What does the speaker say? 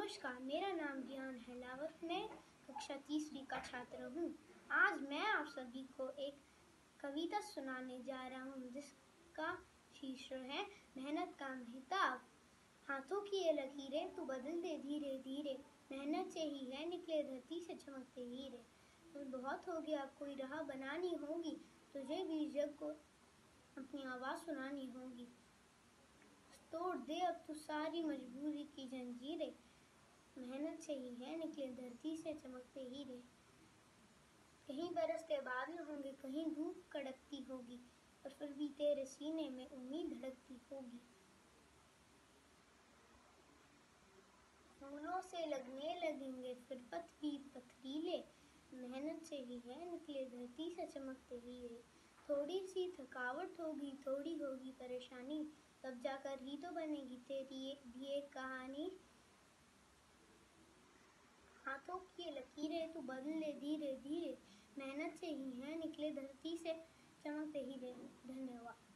नमस्कार, मेरा नाम रियान है। अहलावत में कक्षा 3वीं का छात्र हूँ। आज मैं आप सभी को एक कविता सुनाने जा रहा हूँ जिसका शीर्षक है मेहनत का महताब। हाथों की ये लकीरें तू बदल दे धीरे धीरे, मेहनत से ही है निकले धरती से चमकते हीरे। तुम बहुत हो गया, अब कोई राह बनानी होगी, तुझे भी जग को अपनी आवाज़ सुनानी होगी। तोड़ दे अब तू सारी मजबूरी की जंजीरें, मेहनत से ही है निकले धरती से चमकते हीरे। कहीं बरसते बादल होंगे, कहीं धूप कड़कती होगी, और फिर भी तेरे सीने में उम्मीद धड़कती होगी। फूलों से लगने लगेंगे फिर पत्त भी पथरीले, मेहनत से ही है निकले धरती से चमकते हीरे। थोड़ी सी थकावट होगी, थोड़ी होगी परेशानी, तब जाकर ही तो बनेगी तेरी भी एक कहानी। हाथों की लकीरें तू बदल ले धीरे धीरे, मेहनत से ही है निकले धरती से चमकते हीरे। धन्यवाद।